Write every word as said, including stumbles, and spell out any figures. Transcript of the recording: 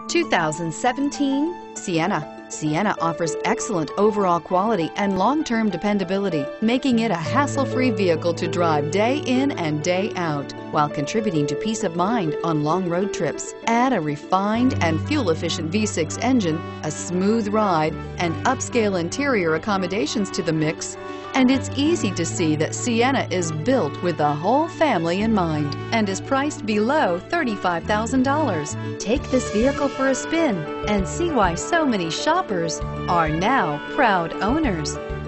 two thousand seventeen Sienna. Sienna offers excellent overall quality and long-term dependability, making it a hassle-free vehicle to drive day in and day out, while contributing to peace of mind on long road trips. Add a refined and fuel-efficient V six engine, a smooth ride, and upscale interior accommodations to the mix, and it's easy to see that Sienna is built with the whole family in mind and is priced below thirty-five thousand dollars. Take this vehicle for a spin and see why so many shoppers are now proud owners.